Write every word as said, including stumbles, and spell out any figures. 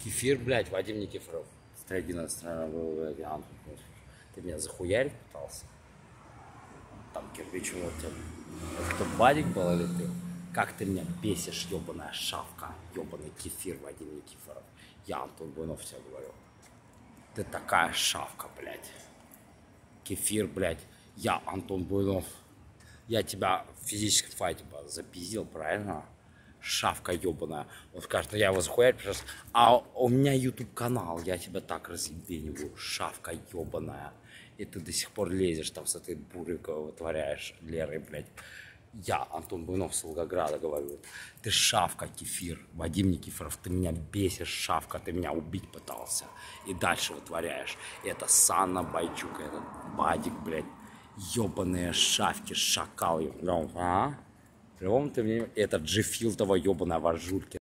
Кефир, блядь, Вадим Никифоров. Строгина страна был, блядь, Антон. Ты меня захуярить пытался? Там кирпичом вот тебе. Это кто, Бадик был или ты? Как ты меня бесишь, ебаная шавка, ебаный кефир, Вадим Никифоров. Я Антон Буйнов тебе говорю. Ты такая шавка, блядь. Кефир, блядь. Я Антон Буйнов. Я тебя в физическом файте запиздил, правильно? Шавка ебаная. Он скажет, ну я его захуярю, пожалуйста. А у меня ютуб канал, я тебя так разъебениваю. Шавка ебаная. И ты до сих пор лезешь там с этой бурикой, вытворяешь Лерой, блядь. Я, Антон Буйнов с Волгограда, говорю. Ты шавка, кефир. Вадим Никифоров, ты меня бесишь, шавка. Ты меня убить пытался. И дальше вытворяешь. Это Санна Бойчук, этот Бадик, блядь. Ебаные шавки, шакал. А? Прям ты мне... Это Джифилтова ебаная в Ажурке.